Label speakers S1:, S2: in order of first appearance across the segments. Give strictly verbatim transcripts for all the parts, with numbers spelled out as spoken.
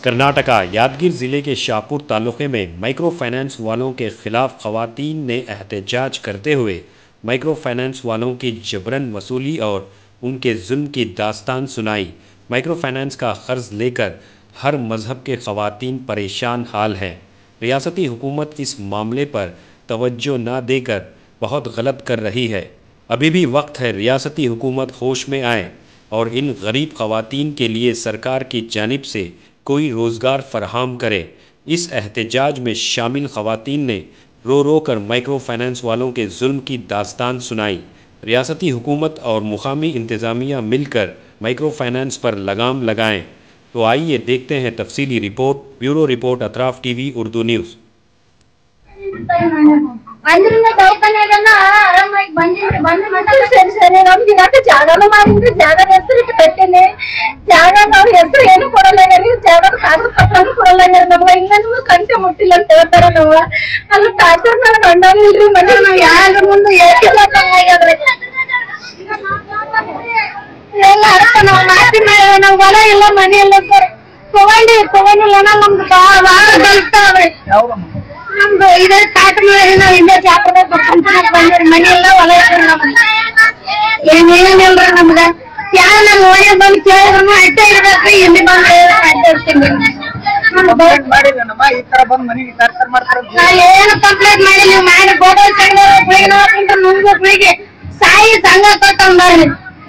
S1: कर्नाटका यादगीर जिले के शाहपुर तालुके में माइक्रो फाइनेंस वालों के खिलाफ खवातीन ने एहतजाज करते हुए माइक्रो फाइनेंस वालों की जबरन वसूली और उनके जुल्म की दास्तान सुनाई। माइक्रो फाइनेंस का कर्ज लेकर हर मजहब के खवातीन परेशान हाल हैं। रियासती हुकूमत इस मामले पर तवज्जो न देकर बहुत गलत कर रही है। अभी भी वक्त है रियासती हुकूमत होश में आए और इन गरीब खवातीन के लिए सरकार की जानिब से कोई रोज़गार फराहम करे। इस एहतजाज में शामिल खवातीन ने रो रो कर माइक्रो फाइनेंस वालों के जुल्म की दास्तान सुनाई। रियासती हुकूमत और मुकामी इंतज़ामिया मिलकर माइक्रो फाइनेंस पर लगाम लगाएं। तो आइए देखते हैं तफसीली report. Bureau report Atraf TV Urdu news.
S2: अंदर दवाखाना आरामाಗಿ ಬಂದಿದ್ರೆ ಬಂದು ಮತ್ತೆ ಸರಿ ಸರಿ ನಮಗೆ ಯಾಕೆ ಜಾಗನೂ ಮಾಡಿದ್ರೆ ಜಾಗ ಹೆಸರು ಕಟ್ಟೆನೆ ಜಾಗ ನಾವು ಹೆಸರು ಏನು ಕೊಡಲ್ಲ ಯಾರು ಜಾಗ ಕಾಗದ ಪತ್ರನೂ ಕೊಡಲ್ಲ ಯಾರು ನಮಗೆ ಇನ್ನೂ ಕಂತೆ ಮುಟ್ಟಿಲ್ಲ ಅಂತ ಹೇಳ್ತಾರೆ ನಾವು ಅಲ್ಲಿ ಟಾರ್ಚರ್ ಮಾಡಿ ಗಂಡನಿಲ್ರಿ ಮನೆ ನಾವು ಯಾರ ಮುಂದೆ ಏಕಿಲ್ಲ ತಂಗಾಗ್ಯಾದ್ರೆ ಎಲ್ಲ ಅರ್ಥ ನಾವು ಮಾತಿ ಮೇಲೆ ನಾವು ಹೊಲ ಇಲ್ಲ ಮನೆ ಇಲ್ಲ ಸರ್ ತಗೊಂಡಿ ತಗೊಂಡಿಲ್ಲ ನಮ್ದು ಭಾಳ ಬಲ್ತಾವೆ ನಮ್ದು ಇದೇ ಕಾಟ ಮಾಡಿ ನಾವು ಇಲ್ಲೇ ಜಾಪದಾಗ ಕಂಪನಿಗೆ ಬಂದ್ರಿ ಮನೆ ಎಲ್ಲ ಹೊಲ ಇರ್ರಿ ನಮ್ಗೆ ಏನೇನಿಲ್ರಿ ನಮ್ಗೆ ಯಾರು ನಮ್ಮ ಓಣೆ ಬಂದು ಕೇಳಿದ್ರು ಅಡ್ಡ ಇರ್ಬೇಕ್ರಿ ಇಲ್ಲಿ ಬಂದು ಅಡ್ಡ ಇರ್ತೀನಿ ಏನು ಕಂಪ್ಲೇಂಟ್ ಮಾಡಿ ನೀವು ಮಾಡಿ ಗೋಡಲ್ ಸಂಘ ನುಂಗ್ಬೇಕು ಸಾಯಿ ಸಂಘ ಕೊಟ್ಟಂದ್ರಿ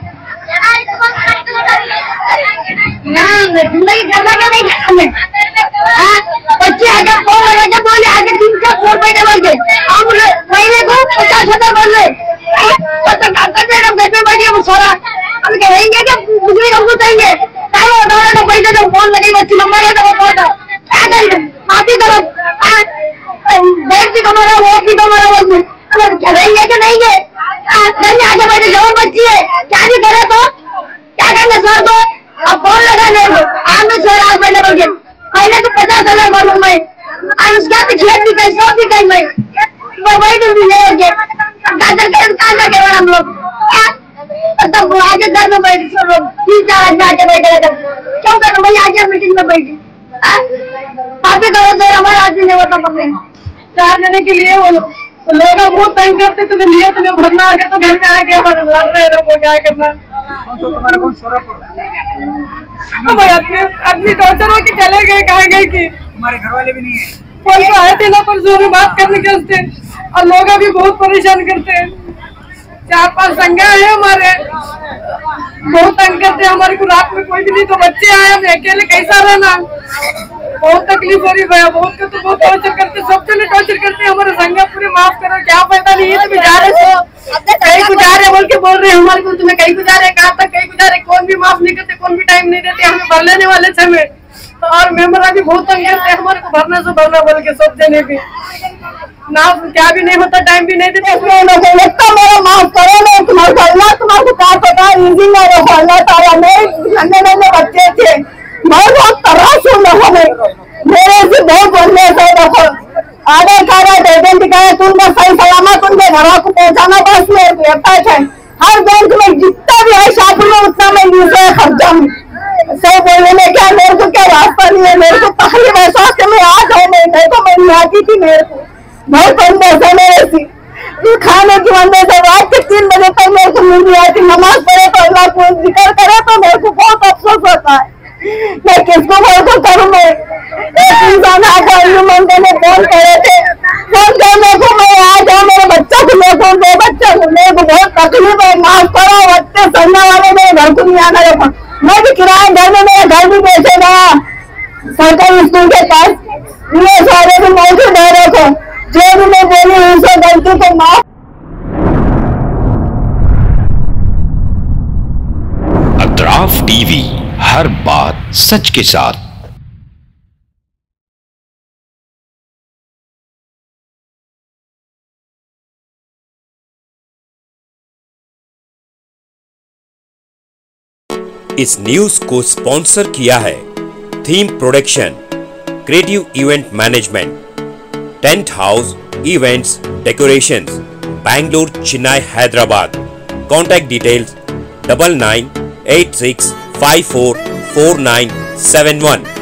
S2: जिंदगी करना क्या नहीं हमें बच्चे आगे फोन लगा बोले आगे दिन का फोन महीने बढ़ गए हम महीने को पचास हजार बढ़ गए तो करते हम घर में बैठे हम सोरा हम कहेंगे कि बिजली हमको चाहिए चाहे उठाना तो पैसे तो फोन लगे बच्ची नंबर है तो फोन क्या करेंगे माफी करो बैंक भी कमाना वो भी कमाना बोलते हम कहेंगे कि नहीं है घर में आगे बैठे जवान बच्ची है क्या भी करे तो क्या करेंगे सर को अब फोन लगाने को आगे सर आज पहले बोल के पहले तो पचास हजार बोलूँ मैं और उसके बाद खेत भी कहीं सब भी कहीं मैं मोबाइल भी ले के गाजर के काम लगे हम लोग तब आगे घर में बैठे सब लोग तीन चार आदमी आके बैठे रहते क्यों करो भाई आगे मीटिंग में बैठे माफी करो सर हमारे आदमी ने होता पकड़े चार जने के लिए वो लोग बहुत तंग करते तुम्हें लिए तुम्हें भरना आगे तो घर में आके लड़ रहे लोग क्या करना आदमी टॉर्चर होके चले गए कहाँ गए कि
S3: हमारे घर वाले भी नहीं है
S2: फोन पे आए थे ना पर जोर बात करने के वास्ते और लोग भी बहुत परेशान करते हैं। चार पांच संज्ञा है हमारे बहुत तंग करते हैं हमारे को रात में कोई भी नहीं तो बच्चे आए हम अकेले कैसा रहना बहुत तकलीफ हो रही भैया बहुत तो बहुत टॉर्चर करते सब जने टॉर्चर करते हैं हमारे संज्ञा पूरे माफ करो क्या पता नहीं है तुम्हें जा रहे हो कहीं को जा रहे बोल के बोल रहे हैं हमारे को तुम्हें कहीं को जा रहे कहाँ तक कहीं को जा रहे कौन भी माफ नहीं करते कौन भी टाइम नहीं देते हमें भर लेने वाले थे हमें तो और मेंबर अभी बहुत तंग करते हैं हमारे को भरना से भरना बोल के सब जने भी ना क्या भी नहीं होता टाइम भी नहीं देते लगता मेरा माफ करो मैं तुम्हारे अल्लाह तुम्हारे क्या पता इजी मेरे अल्लाह ताला में नन्हे नन्हे बच्चे थे मैं बहुत तराश हूँ लोगों में मेरे से बहुत बोलने से देखो आधार कार्ड आइडेंटी कार्ड तुमने सही सलामत उनके घर को पहुँचाना बस में व्यवसाय है हर बैंक में जितना भी है शादी में उतना मैं यूज खर्चा हूँ सही बोलने में क्या मेरे को क्या रास्ता नहीं है मेरे को तकलीफ एहसास है मैं आ जाऊँ मेरे को मैं नहीं आती थी मेरे को बहुत अंदर है मेरे से खाने की अंदर से रात के तीन बजे तक मेरे को नींद नहीं आती नमाज पढ़े तो अल्लाह को जिक्र करे तो मेरे को बहुत अफसोस होता है मैं किसको बोल को करूँ मैं एक इंसान आकर मंदिर में फोन करे थे फोन करने को मैं आ जाऊँ मेरे बच्चा को मैं फोन दे बच्चा को मेरे को बहुत तकलीफ है माफ करो बच्चे सन्ना वाले मेरे घर को नहीं आना रखा मैं भी किराए घर में मेरा घर भी बेचेगा सरकारी स्कूल के पास ये सारे को मौजूद दे रखो जो भी मैं बोली उनसे गलती को माफ।
S4: अतराफ टीवी हर बात सच के साथ।
S1: इस न्यूज को स्पॉन्सर किया है theme production, creative event management, tent house events decorations, Bangalore, Chennai, Hyderabad. Contact details double nine eight six five four four nine seven one.